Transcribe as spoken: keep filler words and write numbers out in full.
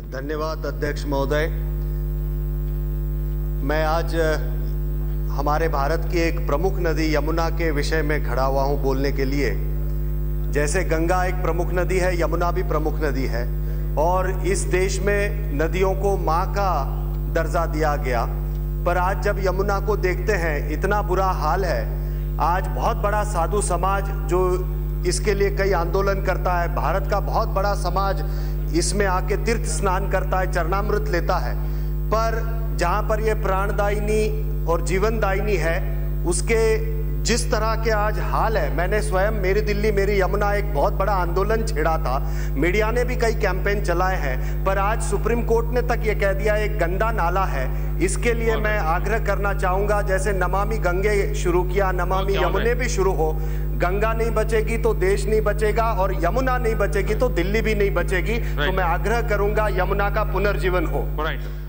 धन्यवाद अध्यक्ष महोदय। मैं आज हमारे भारत की एक प्रमुख नदी यमुना के विषय में खड़ा हुआ हूं बोलने के लिए। जैसे गंगा एक प्रमुख नदी है, यमुना भी प्रमुख नदी है और इस देश में नदियों को मां का दर्जा दिया गया। पर आज जब यमुना को देखते हैं इतना बुरा हाल है। आज बहुत बड़ा साधु समाज जो इसके लिए कई आंदोलन करता है, भारत का बहुत बड़ा समाज इसमें आके तीर्थ स्नान करता है, चरणामृत लेता है, पर जहां पर ये प्राणदायिनी और जीवनदायिनी है उसके जिस तरह के आज हाल है। मैंने स्वयं मेरी दिल्ली मेरी यमुना एक बहुत बड़ा आंदोलन छेड़ा था, मीडिया ने भी कई कैंपेन चलाए हैं, पर आज सुप्रीम कोर्ट ने तक ये कह दिया एक गंदा नाला है। इसके लिए मैं आग्रह करना चाहूंगा, जैसे नमामि गंगे शुरू किया, नमामि यमुने भी शुरू हो। गंगा नहीं बचेगी तो देश नहीं बचेगा और यमुना नहीं बचेगी तो दिल्ली भी नहीं बचेगी। तो मैं आग्रह करूंगा यमुना का पुनर्जीवन हो।